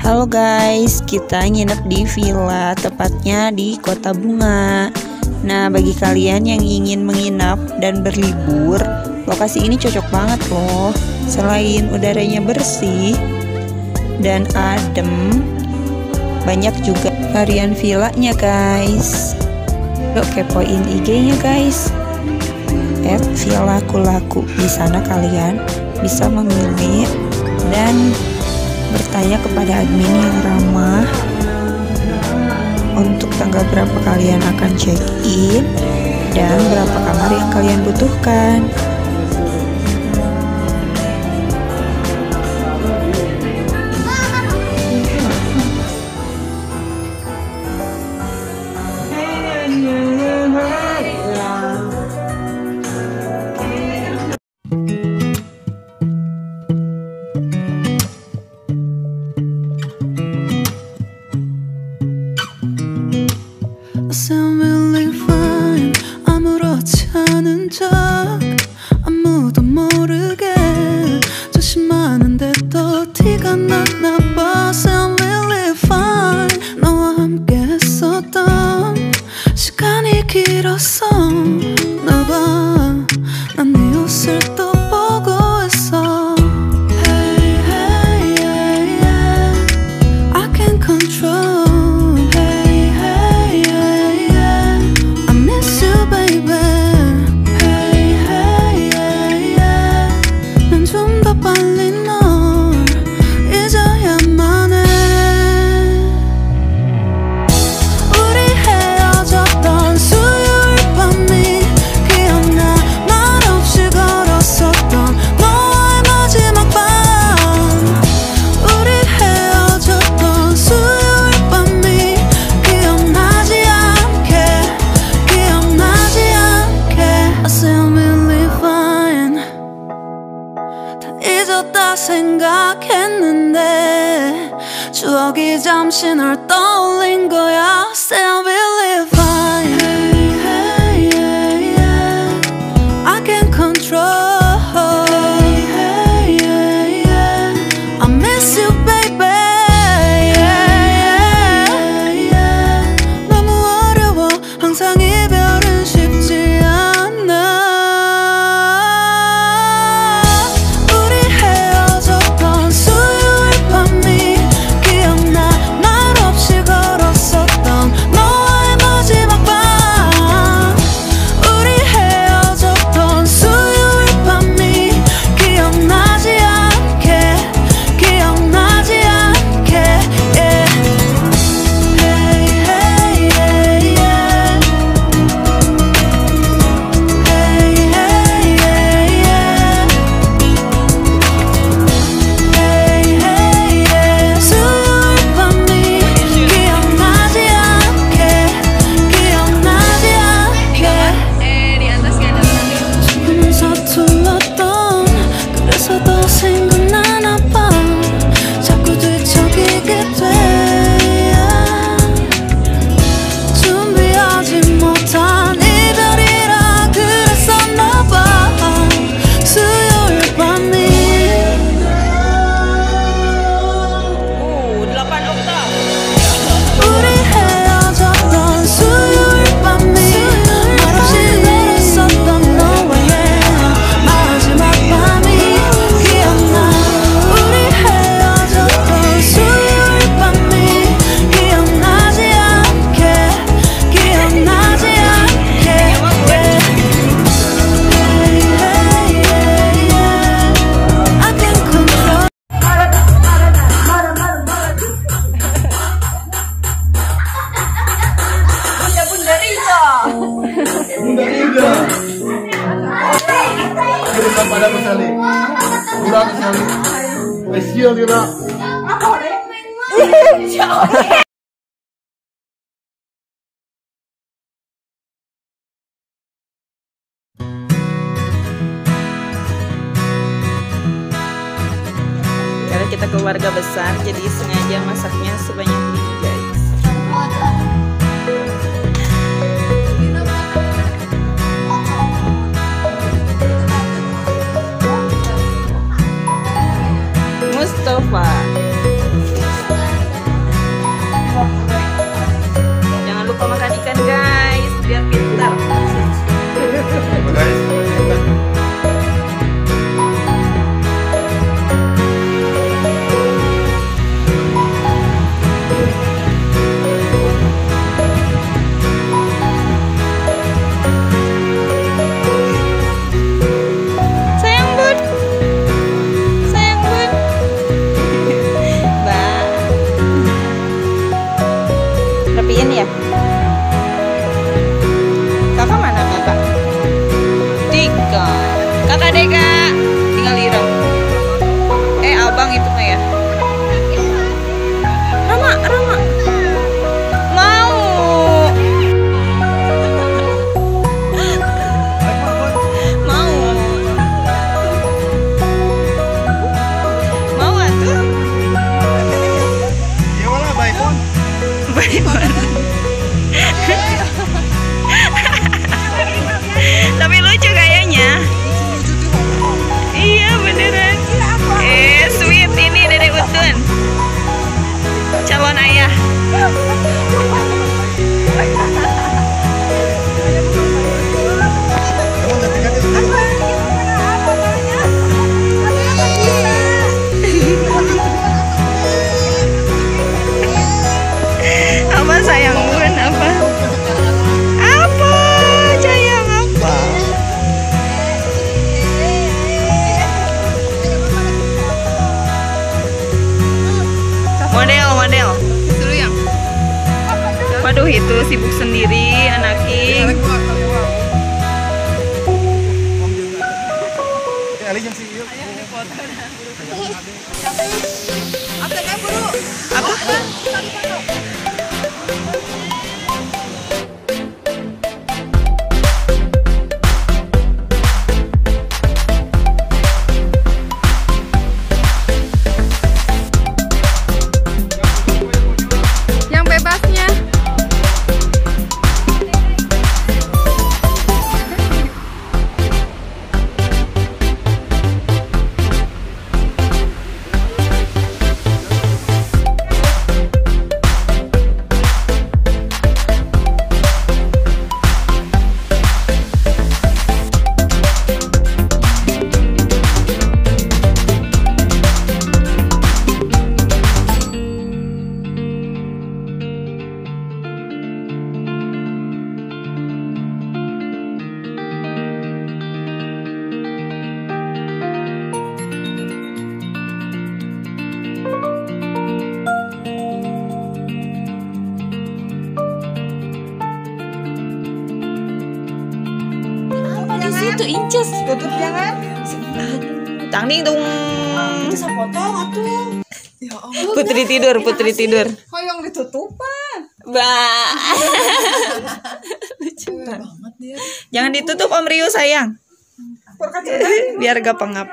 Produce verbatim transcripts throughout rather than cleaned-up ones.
Halo guys, kita nginep di villa, tepatnya di Kota Bunga. Nah, bagi kalian yang ingin menginap dan berlibur, lokasi ini cocok banget loh. Selain udaranya bersih dan adem, banyak juga varian villanya guys. Yuk kepoin I G-nya guys, at villakulaku. Di sana kalian bisa memilih dan bertanya kepada admin yang ramah untuk tanggal berapa kalian akan check-in dan berapa kamar yang kalian butuhkan. Sound really fine. 아무렇지 않은 척 아무도 모르게 조심하는데 또 티가 났나 봐. Sound really fine. 너와 함께 했었던 시간이 길었어. 나 봐, 난 네 옷을 또 보고 있어. Hey, hey, yeah, yeah. I can't control. 잊었다 생각했는데 추억이 잠시 널 떠올린 거야. Still really fine. Hey, hey, yeah, yeah. I can't control. Hey, hey, yeah, yeah. I miss you baby. Yeah, yeah, yeah. 너무 어려워 항상 이별은 쉽지 않아. Berikan pada sekali, kurang sekali. Mesio kita. Karena kita keluarga besar, jadi sengaja masaknya sebanyak ini guys. Mustafa. Tapi lucu kayaknya. Iya beneran. Eh sweet ini dari Utun, calon ayah. Apa sayang bun apa? Apa sayang apa? Model model. Dulu yang. Waduh itu sibuk sendiri anak King. Apa? Yang bebasnya. Itu incus. Tutup jangan. Tangding dong. Bisa potong atuh. Ya Allah. Putri tidur, Putri tidur. Hoyong ditutupan. Bah. Lucu banget dia. Jangan ditutup Om Rio sayang. Biar gak pengap.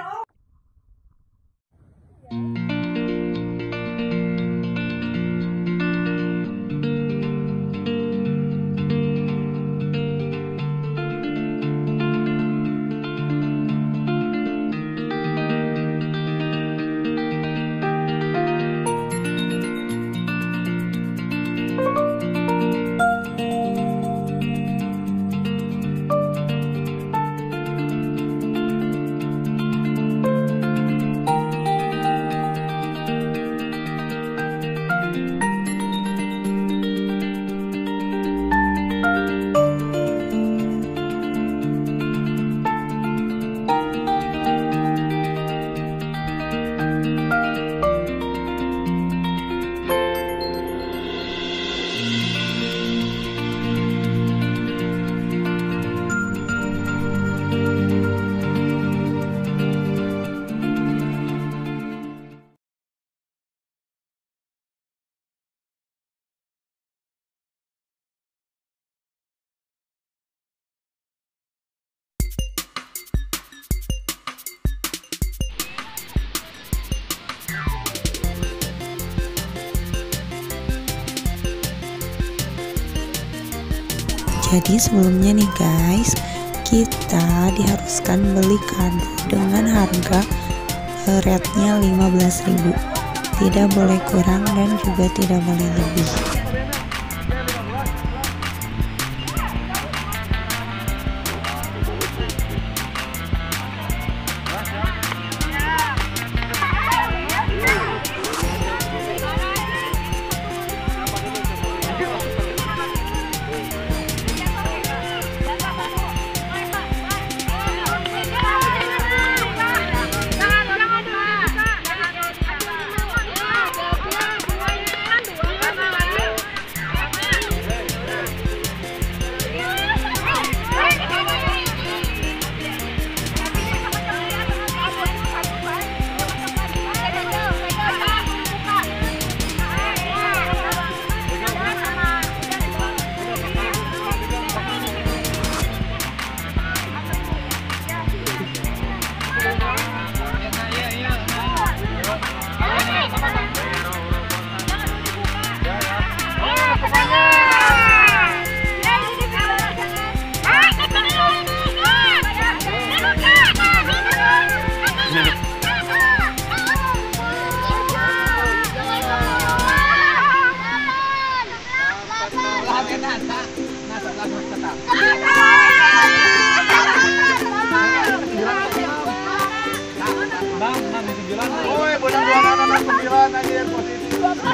Jadi sebelumnya nih guys, kita diharuskan beli kado dengan harga rate-nya lima belas ribu. Tidak boleh kurang dan juga tidak boleh lebih.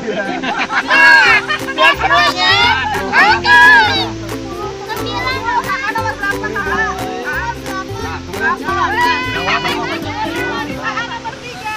Buat semuanya. Oke. Sembilan kakak nomor berapa kakak? Kakak nomor tiga.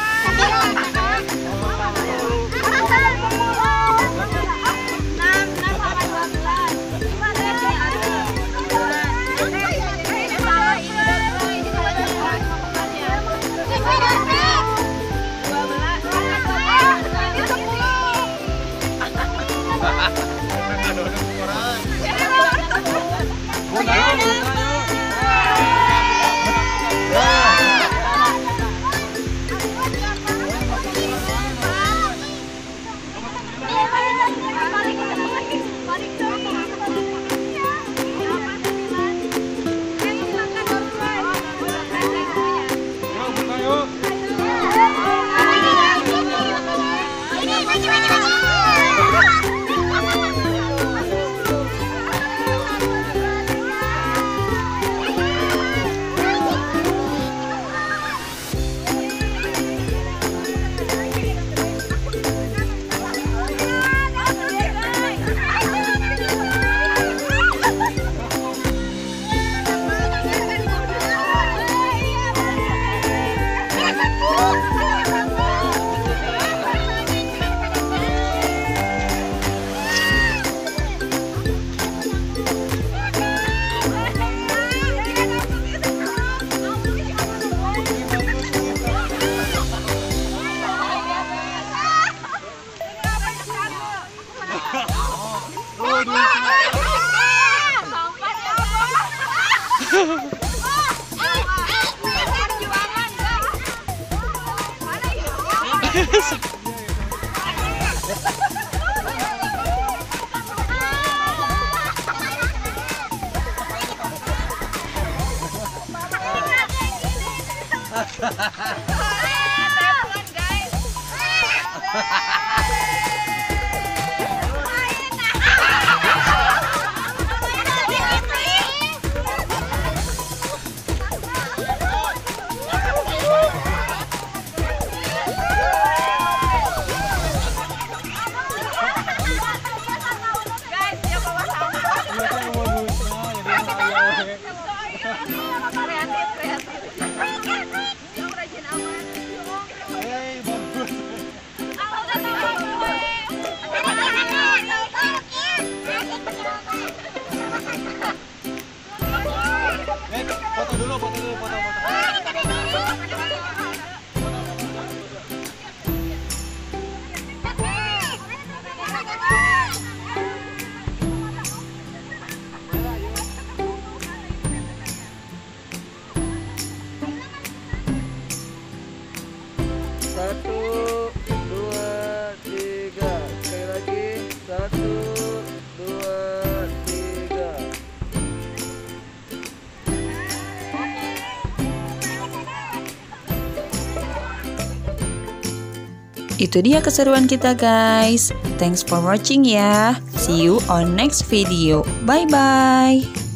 Satu, dua, tiga. Sekali lagi. Satu, dua, tiga. Itu dia keseruan kita guys. Thanks for watching ya. See you on next video. Bye bye.